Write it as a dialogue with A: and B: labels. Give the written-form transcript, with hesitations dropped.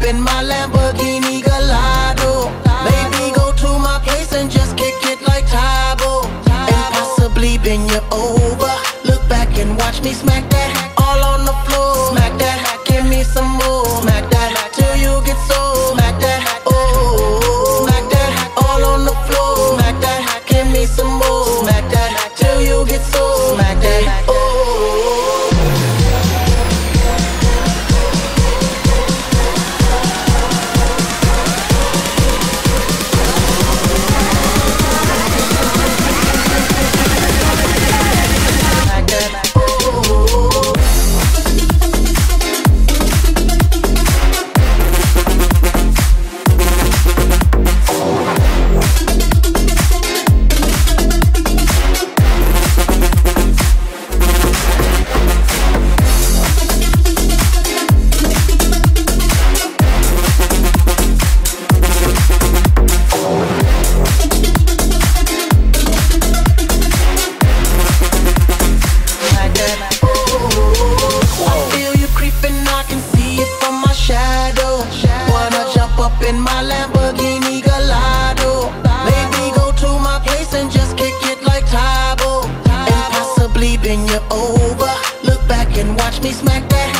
A: in my Lamborghini Gallardo. Maybe go to my place and just kick it like Tybo, and possibly bend you over. Look back and watch me smack that all on the floor. Smack that, give me some more. Smack that till you get so. Smack that, oh, smack that all on the floor. Smack that, give me some more. Smack that till you get so. Smack that, oh. In my Lamborghini Gallardo. Maybe go to my place and just kick it like Tybo, and possibly bend you over. Look back and watch me smack that